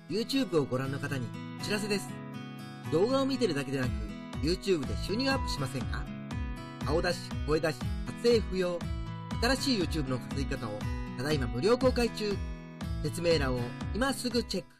YouTube をご覧の方にお知らせです。動画を見てるだけでなく、YouTube で収入アップしませんか？顔出し、声出し、撮影不要。新しい YouTube の稼ぎ方をただいま無料公開中。説明欄を今すぐチェック。